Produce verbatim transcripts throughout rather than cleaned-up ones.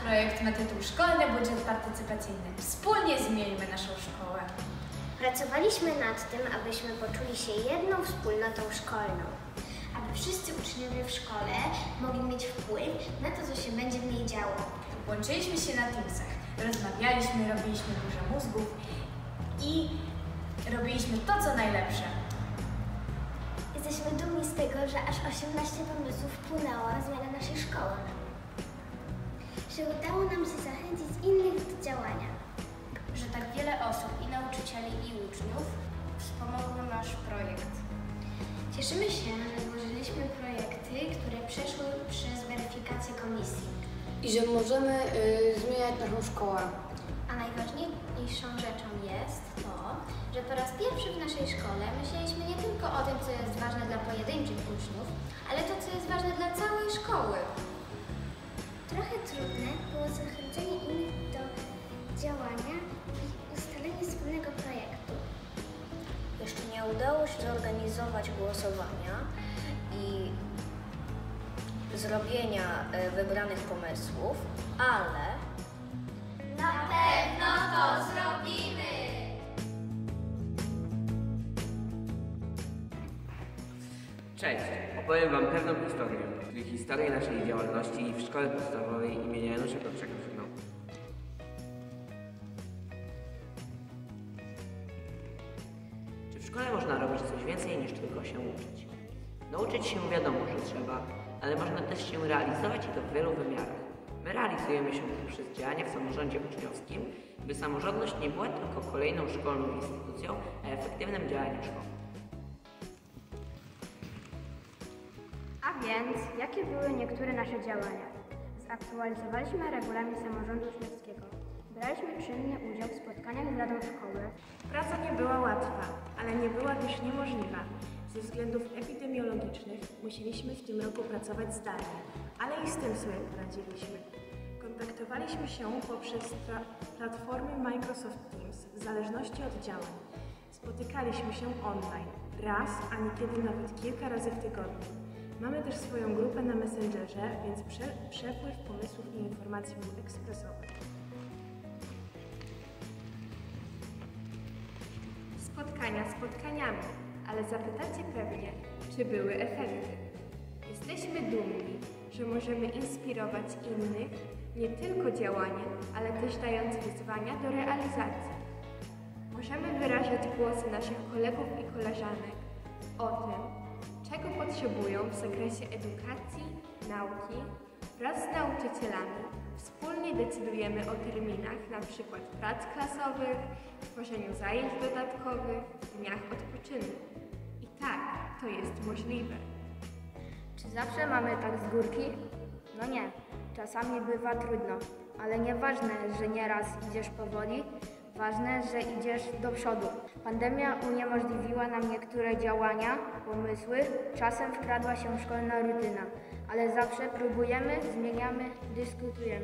projekt ma tytuł Szkolny Budżet Partycypacyjny. Wspólnie zmieńmy naszą szkołę. Pracowaliśmy nad tym, abyśmy poczuli się jedną wspólnotą szkolną. Aby wszyscy uczniowie w szkole mogli mieć wpływ na to, co się będzie w niej działo. Łączyliśmy się na Teamsach, rozmawialiśmy, robiliśmy dużo mózgów i robiliśmy to, co najlepsze. Jesteśmy dumni z tego, że aż osiemnaście pomysłów wpłynęło na zmianę naszej szkoły. Że udało nam się zachęcić innych do działania. Że tak wiele osób, i nauczycieli, i uczniów, wspomogło nasz projekt. Cieszymy się, że złożyliśmy projekty, które przeszły przez weryfikację komisji. I że możemy y, zmieniać naszą szkołę. A najważniejszą rzeczą jest to, że po raz pierwszy w naszej szkole myśleliśmy nie tylko o tym, co jest ważne dla pojedynczych uczniów, ale to, co jest ważne dla całej szkoły. Trochę trudne było zachęcenie innych do działania i ustalenie wspólnego projektu. Jeszcze nie udało się zorganizować głosowania i zrobienia y, wybranych pomysłów, ale na pewno to zrobimy! Cześć! Opowiem Wam pewną historię, czyli historię naszej działalności w szkole podstawowej imienia Janusza Korczaka-Żyryndy. Czy w szkole można robić coś więcej niż tylko się uczyć? Nauczyć się wiadomo, że trzeba, ale można też się realizować i to w wielu wymiarach. My realizujemy się poprzez działania w samorządzie uczniowskim, by samorządność nie była tylko kolejną szkolną instytucją, a efektywnym działaniem szkoły. A więc, jakie były niektóre nasze działania? Zaktualizowaliśmy regulamin samorządu uczniowskiego. Braliśmy czynny udział w spotkaniach z Radą Szkoły. Praca nie była łatwa, ale nie była też niemożliwa. Ze względów epidemiologicznych musieliśmy w tym roku pracować zdalnie, ale i z tym sobie poradziliśmy. Kontaktowaliśmy się poprzez platformy Microsoft Teams w zależności od działań. Spotykaliśmy się online, raz, a niekiedy nawet kilka razy w tygodniu. Mamy też swoją grupę na Messengerze, więc prze, przepływ pomysłów i informacji był ekspresowy. Spotkania spotkaniami, ale zapytacie pewnie, czy były efekty. Jesteśmy dumni, że możemy inspirować innych nie tylko działaniem, ale też dając wyzwania do realizacji. Możemy wyrażać głosy naszych kolegów i koleżanek o tym, czego potrzebują w zakresie edukacji, nauki. Wraz z nauczycielami wspólnie decydujemy o terminach, np. prac klasowych, tworzeniu zajęć dodatkowych, dniach odpoczynku. I tak, to jest możliwe. Czy zawsze mamy tak z górki? No nie, czasami bywa trudno, ale nieważne, że nieraz idziesz powoli, ważne, że idziesz do przodu. Pandemia uniemożliwiła nam niektóre działania, pomysły, czasem wkradła się szkolna rutyna, ale zawsze próbujemy, zmieniamy, dyskutujemy.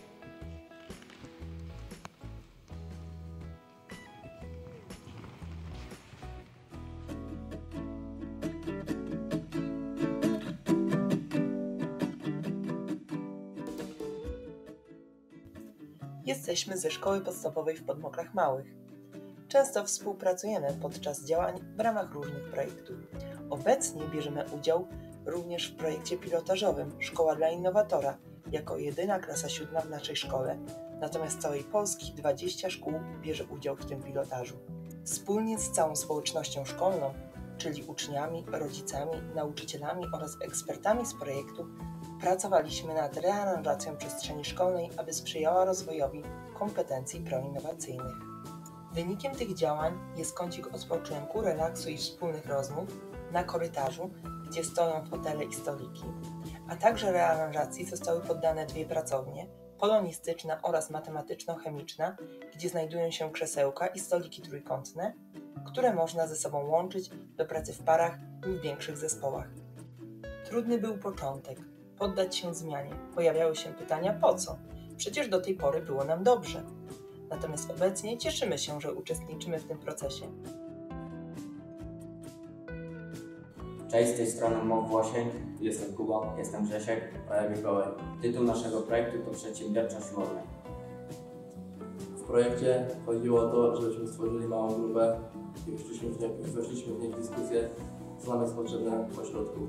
Jesteśmy ze szkoły podstawowej w Podmokrach Małych. Często współpracujemy podczas działań w ramach różnych projektów. Obecnie bierzemy udział również w projekcie pilotażowym Szkoła dla Innowatora, jako jedyna klasa siódma w naszej szkole, natomiast z całej Polski dwadzieścia szkół bierze udział w tym pilotażu. Wspólnie z całą społecznością szkolną, czyli uczniami, rodzicami, nauczycielami oraz ekspertami z projektu, pracowaliśmy nad rearanżacją przestrzeni szkolnej, aby sprzyjała rozwojowi kompetencji proinnowacyjnych. Wynikiem tych działań jest kącik odpoczynku, relaksu i wspólnych rozmów na korytarzu, gdzie stoją fotele i stoliki, a także rearanżacji zostały poddane dwie pracownie, polonistyczna oraz matematyczno-chemiczna, gdzie znajdują się krzesełka i stoliki trójkątne, które można ze sobą łączyć do pracy w parach lub w większych zespołach. Trudny był początek, poddać się zmianie. Pojawiały się pytania po co? Przecież do tej pory było nam dobrze. Natomiast obecnie cieszymy się, że uczestniczymy w tym procesie. Cześć, z tej strony Moł Włosień. Jestem Kuba. Jestem Grzesiek, a ja Mikołaj. Tytuł naszego projektu to Przedsiębiorczość siłownia. W projekcie chodziło o to, żebyśmy stworzyli małą grupę i weszliśmy w, nie, weszliśmy w niej w dyskusję, co nam jest potrzebne w ośrodku.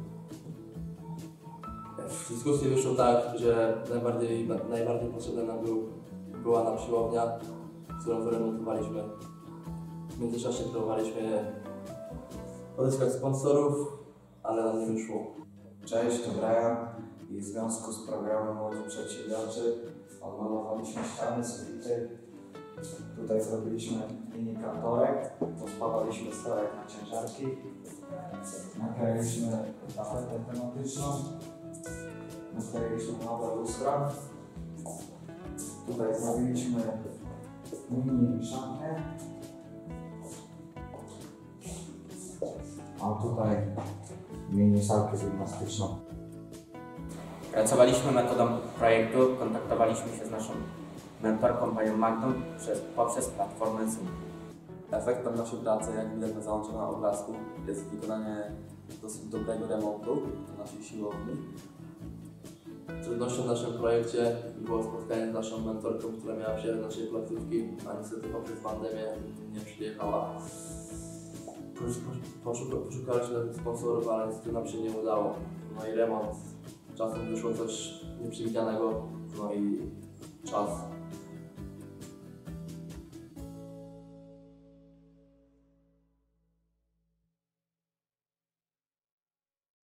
W dyskusji wyszło tak, że najbardziej, najbardziej potrzebna nam był, była nam siłownia, którą wyremontowaliśmy. W międzyczasie próbowaliśmy pozyskać sponsorów, ale nam nie wyszło. Cześć, to Brian i w związku z programem Młodzi Przedsiębiorczy odmalowaliśmy ściany, sufity. Tutaj zrobiliśmy mini kantorek, pospawaliśmy storek na ciężarki, nakleiliśmy tapetę tematyczną, nakleiliśmy nowe lustra. Tutaj zrobiliśmy mini szafkę, a tutaj mini salkę gimnastyczną. Pracowaliśmy metodą projektu, kontaktowaliśmy się z naszą mentorką, panią Magdą, przez, poprzez platformę Zoom. Efektem naszej pracy, jak widać na załączonym obrazku, jest wykonanie dosyć dobrego remontu na naszej siłowni. Trudnością w naszym projekcie było spotkanie z naszą mentorką, która miała przyjechać do naszej placówki, a niestety poprzez pandemię nie przyjechała. Poszukaliśmy sponsorów, ale niestety nam się nie udało. No i remont, czasem wyszło coś nieprzewidzianego, no i czas